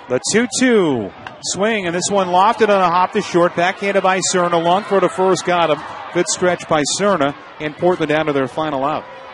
The 2-2 swing, and this one lofted on a hop to short. Backhanded by Cerna. Long throw to first, got him. Good stretch by Cerna, and Portland down to their final out.